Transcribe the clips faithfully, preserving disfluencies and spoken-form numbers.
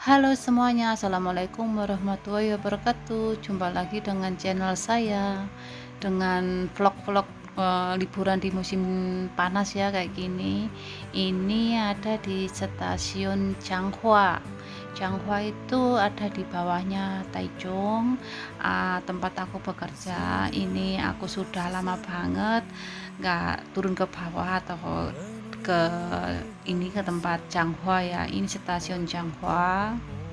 Halo semuanya, assalamualaikum warahmatullahi wabarakatuh. Jumpa lagi dengan channel saya dengan vlog-vlog eh, liburan di musim panas ya kayak gini. Ini ada di stasiun Changhua. Changhua itu ada di bawahnya Taichung, ah, tempat aku bekerja. Ini aku sudah lama banget nggak turun ke bawah atau ke ini ke tempat Changhua ya. Ini stasiun Changhua.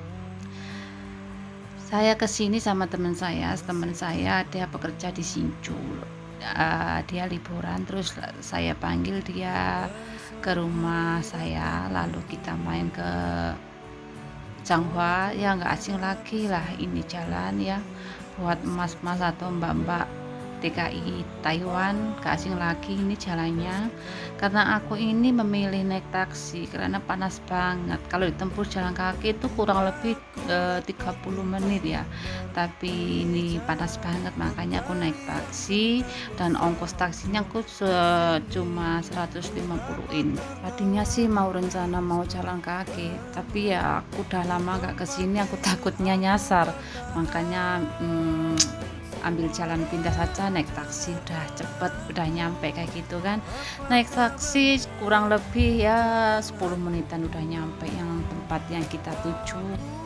Saya kesini sama teman saya, teman saya dia bekerja di Hsinchu. Uh, dia liburan, terus saya panggil dia ke rumah saya, lalu kita main ke Changhua. Ya nggak asing lagi lah ini jalan ya, buat emas-emas atau mbak-mbak T K I Taiwan, gak asing lagi ini jalannya. Karena aku ini memilih naik taksi karena panas banget. Kalau ditempuh jalan kaki itu kurang lebih e, tiga puluh menit ya, tapi ini panas banget, makanya aku naik taksi. Dan ongkos taksinya aku cuma seratus lima puluh in. Tadinya sih mau rencana mau jalan kaki, tapi ya aku udah lama gak kesini, aku takutnya nyasar, makanya hmm, ambil jalan pintas saja, naik taksi udah cepet, udah nyampe kayak gitu kan. Naik taksi kurang lebih ya sepuluh menitan udah nyampe yang tempat yang kita tuju.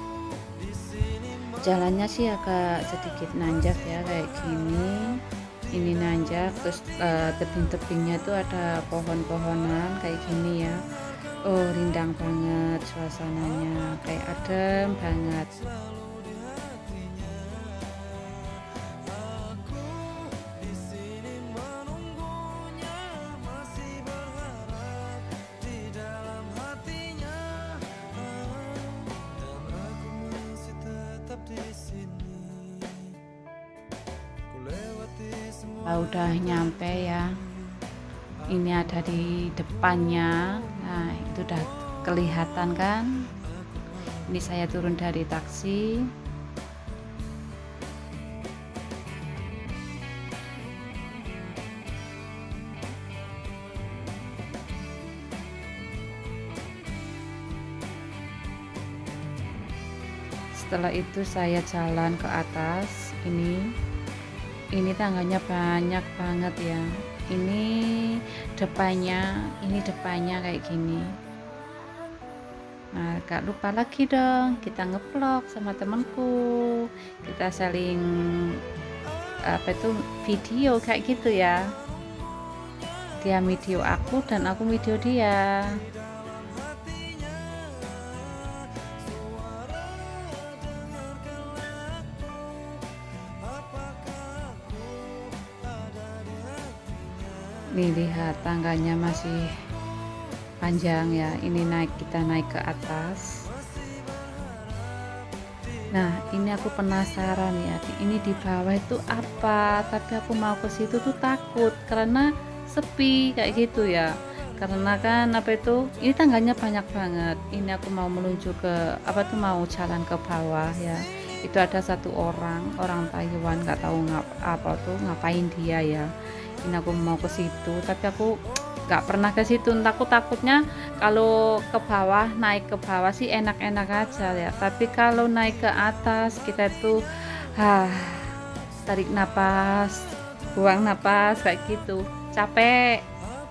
Jalannya sih agak sedikit nanjak ya kayak gini. Ini nanjak, terus uh, tebing-tebingnya tuh ada pohon-pohonan kayak gini ya. Oh, rindang banget suasananya, kayak adem banget. Nah, udah nyampe ya, ini ada di depannya. Nah, itu udah kelihatan kan. Ini saya turun dari taksi. Setelah itu saya jalan ke atas. Ini ini tangganya banyak banget ya. Ini depannya, ini depannya kayak gini. Nah, gak lupa lagi dong, kita ngevlog sama temanku, kita saling apa itu video kayak gitu ya. Dia video aku dan aku video dia. Nih lihat tangganya masih panjang ya, ini naik, kita naik ke atas. Nah, ini aku penasaran ya, ini di bawah itu apa, tapi aku mau ke situ tuh takut karena sepi kayak gitu ya. Karena kan apa itu, ini tangganya banyak banget. Ini aku mau menuju ke apa tuh, mau jalan ke bawah ya. Itu ada satu orang orang Taiwan, nggak tahu ngap apa tuh ngapain dia ya. Ini aku mau ke situ, tapi aku nggak pernah ke situ. Entah, aku takutnya kalau ke bawah, naik ke bawah sih enak-enak aja ya, tapi kalau naik ke atas kita tuh ah, tarik napas, buang napas kayak gitu, capek.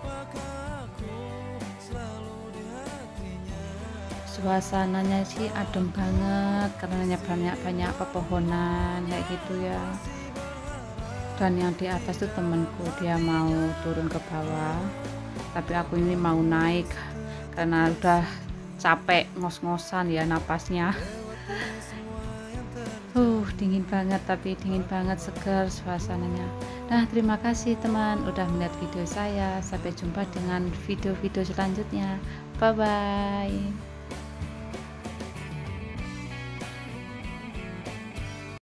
Suasananya sih adem banget karena banyak-banyak pepohonan kayak gitu ya. Dan yang di atas tuh temenku, dia mau turun ke bawah, tapi aku ini mau naik karena udah capek ngos-ngosan ya napasnya. uh dingin banget, tapi dingin banget, segar suasananya. Nah, terima kasih teman udah melihat video saya. Sampai jumpa dengan video-video selanjutnya. Bye bye.